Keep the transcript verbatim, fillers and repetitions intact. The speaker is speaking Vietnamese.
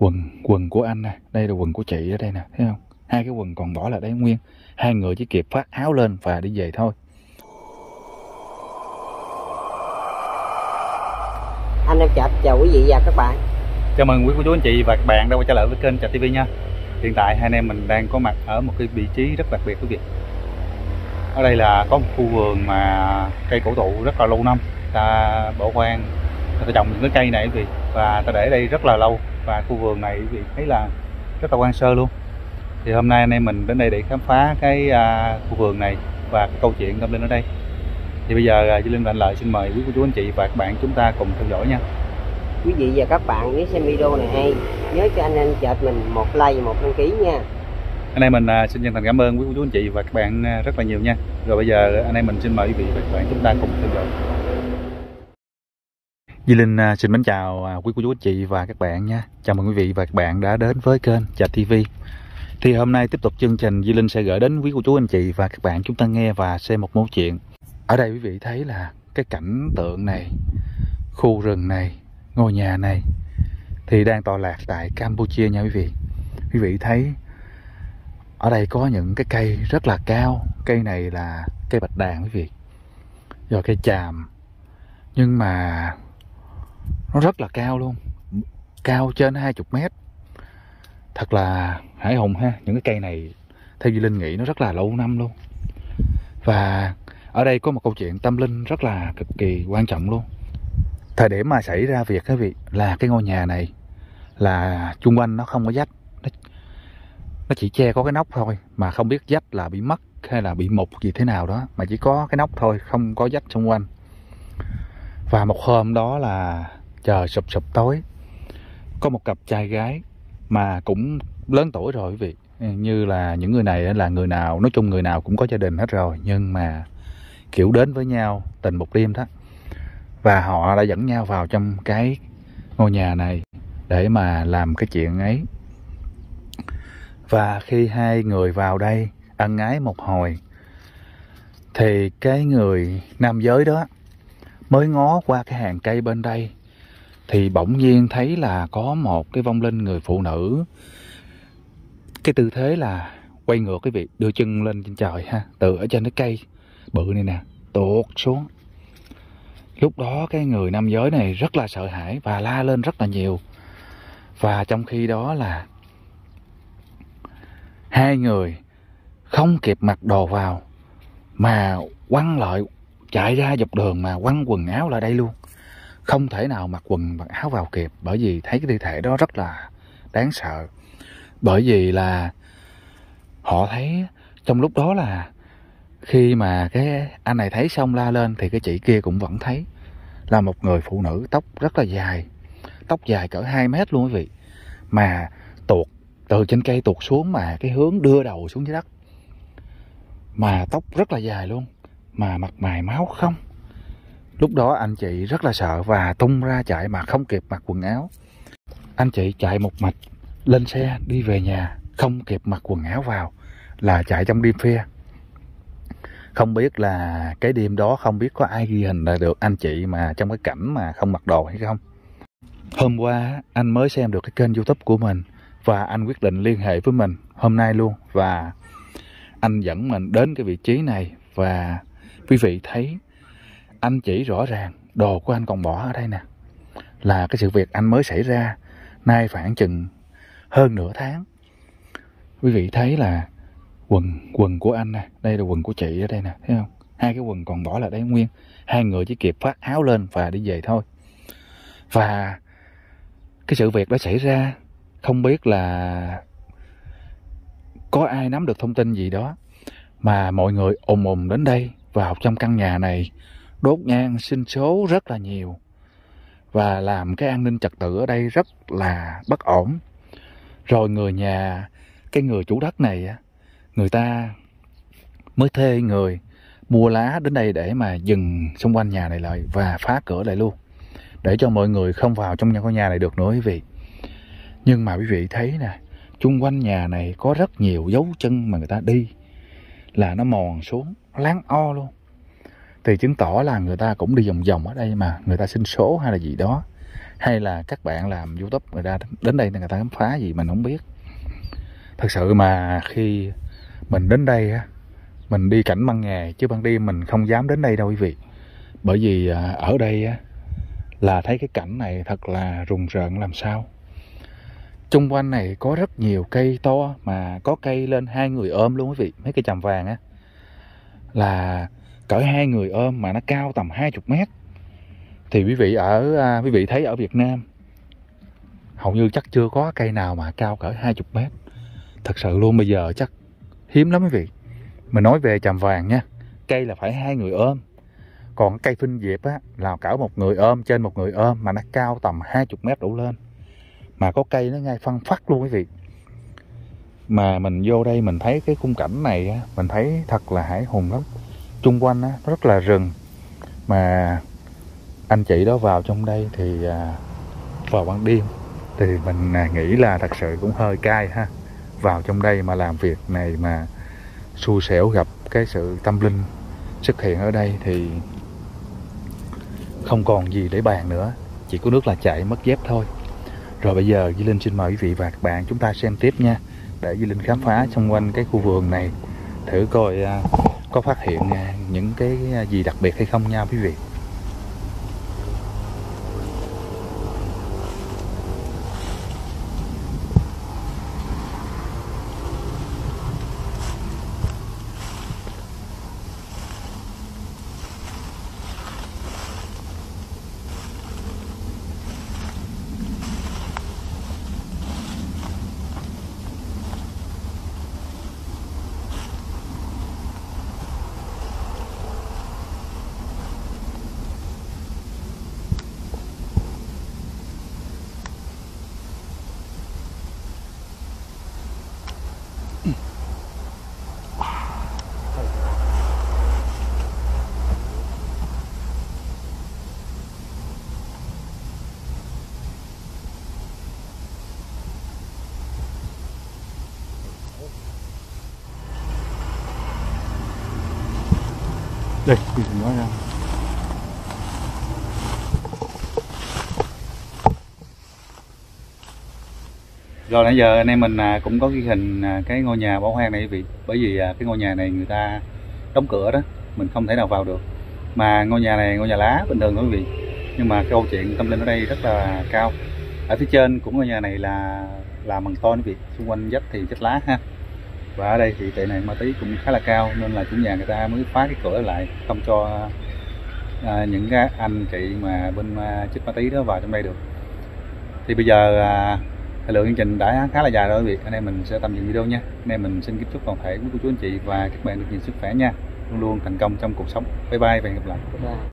quần quần của anh nè, đây là quần của chị ở đây nè, thấy không? Hai cái quần còn bỏ là đấy nguyên. Hai người chỉ kịp phát áo lên và đi về thôi. Anh em chào, chào quý vị và các bạn. Chào mừng quý cô chú anh chị và các bạn đã quay trở lại với kênh Trạch ti vi nha. Hiện tại hai anh em mình đang có mặt ở một cái vị trí rất đặc biệt quý vị. Ở đây là có một khu vườn mà cây cổ thụ rất là lâu năm, ta bỏ hoang, ta trồng những cái cây này quý vị, và ta để đây rất là lâu. Và khu vườn này quý vị thấy là rất là hoang sơ luôn. Thì hôm nay anh em mình đến đây để khám phá cái uh, khu vườn này và cái câu chuyện tâm linh ở đây. Thì bây giờ Duy Linh và anh Lợi xin mời quý cô chú anh chị và các bạn chúng ta cùng theo dõi nha. Quý vị và các bạn nếu xem video này hay, nhớ cho anh em chợt mình một like và một đăng ký nha. Anh em mình uh, xin chân thành cảm ơn quý cô chú anh chị và các bạn uh, rất là nhiều nha. Rồi bây giờ anh em mình xin mời quý vị và các bạn chúng ta cùng theo dõi. Duy Linh uh, xin mến chào uh, quý cô chú anh chị và các bạn nha. Chào mừng quý vị và các bạn đã đến với kênh Trạch ti vi. Thì hôm nay tiếp tục chương trình, Duy Linh sẽ gửi đến quý cô chú anh chị và các bạn chúng ta nghe và xem một mẫu chuyện. Ở đây quý vị thấy là cái cảnh tượng này, khu rừng này, ngôi nhà này thì đang tọa lạc tại Campuchia nha quý vị. Quý vị thấy ở đây có những cái cây rất là cao. Cây này là cây bạch đàn quý vị, rồi cây tràm, nhưng mà nó rất là cao luôn, cao trên hai mươi mét. Thật là hãi hùng ha. Những cái cây này theo Duy Linh nghĩ nó rất là lâu năm luôn. Và ở đây có một câu chuyện tâm linh rất là cực kỳ quan trọng luôn. Thời điểm mà xảy ra việc quý vị là cái ngôi nhà này là chung quanh nó không có vách, nó, nó chỉ che có cái nóc thôi, mà không biết vách là bị mất hay là bị mục gì thế nào đó, mà chỉ có cái nóc thôi, không có vách xung quanh. Và một hôm đó là trời sụp sụp tối, có một cặp trai gái mà cũng lớn tuổi rồi quý vị. Như là những người này là người nào, nói chung người nào cũng có gia đình hết rồi, nhưng mà kiểu đến với nhau tình một đêm đó. Và họ đã dẫn nhau vào trong cái ngôi nhà này để mà làm cái chuyện ấy. Và khi hai người vào đây ân ái một hồi thì cái người nam giới đó mới ngó qua cái hàng cây bên đây, thì bỗng nhiên thấy là có một cái vong linh người phụ nữ. Cái tư thế là quay ngược quý vị, đưa chân lên trên trời ha, từ ở trên cái cây bự này nè tuột xuống. Lúc đó cái người nam giới này rất là sợ hãi và la lên rất là nhiều. Và trong khi đó là hai người không kịp mặc đồ vào mà quăng lại, chạy ra dọc đường mà quăng quần áo lại đây luôn. Không thể nào mặc quần mặc áo vào kịp, bởi vì thấy cái thi thể đó rất là đáng sợ. Bởi vì là họ thấy trong lúc đó là khi mà cái anh này thấy xong la lên thì cái chị kia cũng vẫn thấy là một người phụ nữ tóc rất là dài, tóc dài cỡ hai mét luôn quý vị, mà tuột từ trên cây tuột xuống, mà cái hướng đưa đầu xuống dưới đất, mà tóc rất là dài luôn, mà mặt mày máu không. Lúc đó anh chị rất là sợ và tung ra chạy mà không kịp mặc quần áo. Anh chị chạy một mạch lên xe đi về nhà, không kịp mặc quần áo vào, là chạy trong đêm khuya. Không biết là cái đêm đó không biết có ai ghi hình lại được anh chị mà trong cái cảnh mà không mặc đồ hay không. Hôm qua anh mới xem được cái kênh YouTube của mình và anh quyết định liên hệ với mình hôm nay luôn. Và anh dẫn mình đến cái vị trí này, và quý vị thấy anh chỉ rõ ràng đồ của anh còn bỏ ở đây nè. Là cái sự việc anh mới xảy ra nay khoảng chừng hơn nửa tháng. Quý vị thấy là quần quần của anh nè, đây là quần của chị ở đây nè, thấy không? Hai cái quần còn bỏ là đấy nguyên. Hai người chỉ kịp phát áo lên và đi về thôi. Và cái sự việc đó xảy ra, không biết là có ai nắm được thông tin gì đó mà mọi người ùm ùm đến đây vào trong căn nhà này, đốt nhang xin số rất là nhiều và làm cái an ninh trật tự ở đây rất là bất ổn. Rồi người nhà, cái người chủ đất này, người ta mới thuê người mua lá đến đây để mà dừng xung quanh nhà này lại và phá cửa lại luôn, để cho mọi người không vào trong ngôi nhà này được nữa quý vị. Nhưng mà quý vị thấy nè, chung quanh nhà này có rất nhiều dấu chân mà người ta đi, là nó mòn xuống, nó láng o luôn. Thì chứng tỏ là người ta cũng đi vòng vòng ở đây mà người ta xin số hay là gì đó, hay là các bạn làm YouTube người ta đến đây người ta khám phá gì mình không biết. Thật sự mà khi mình đến đây á, mình đi cảnh ban ngày chứ ban đêm mình không dám đến đây đâu quý vị. Bởi vì ở đây á là thấy cái cảnh này thật là rùng rợn làm sao. Xung quanh này có rất nhiều cây to, mà có cây lên hai người ôm luôn quý vị. Mấy cây chàm vàng á là cỡ hai người ôm mà nó cao tầm hai mươi mét. Thì quý vị ở à, quý vị thấy ở Việt Nam hầu như chắc chưa có cây nào mà cao cỡ hai mươi mét. Thật sự luôn, bây giờ chắc hiếm lắm quý vị. Mình nói về chàm vàng nha, cây là phải hai người ôm. Còn cây phinh diệp á là cỡ một người ôm, trên một người ôm, mà nó cao tầm hai mươi mét đổ lên. Mà có cây nó ngay phăng phắc luôn quý vị. Mà mình vô đây mình thấy cái khung cảnh này á, mình thấy thật là hải hùng lắm. Xung quanh á rất là rừng. Mà anh chị đó vào trong đây thì à, vào ban đêm thì mình nghĩ là thật sự cũng hơi cay ha. Vào trong đây mà làm việc này mà xui xẻo gặp cái sự tâm linh xuất hiện ở đây thì không còn gì để bàn nữa, chỉ có nước là chạy mất dép thôi. Rồi bây giờ Duy Linh xin mời quý vị và các bạn chúng ta xem tiếp nha, để Duy Linh khám phá xung quanh cái khu vườn này, thử coi uh, có phát hiện uh, những cái gì đặc biệt hay không nha quý vị. Đây, mình nói ra. Rồi nãy giờ anh em mình cũng có ghi hình cái ngôi nhà bỏ hoang này quý vị. Bởi vì cái ngôi nhà này người ta đóng cửa đó, mình không thể nào vào được. Mà ngôi nhà này ngôi nhà lá bình thường thôi quý vị. Nhưng mà câu chuyện tâm linh ở đây rất là cao. Ở phía trên của ngôi nhà này là là măng ton quý vị, xung quanh vách thì vách lá ha. Và ở đây thì tệ nạn ma túy cũng khá là cao, nên là chủ nhà người ta mới phá cái cửa lại, không cho à, những cái anh chị mà bên à, chích ma túy đó vào trong đây được. Thì bây giờ à, thời lượng chương trình đã khá là dài rồi quý vị, anh em mình sẽ tạm dừng video nha. Anh em mình xin kính chúc toàn thể quý cô chú anh chị và các bạn được nhiều sức khỏe nha, luôn luôn thành công trong cuộc sống. Bye bye và hẹn gặp lại.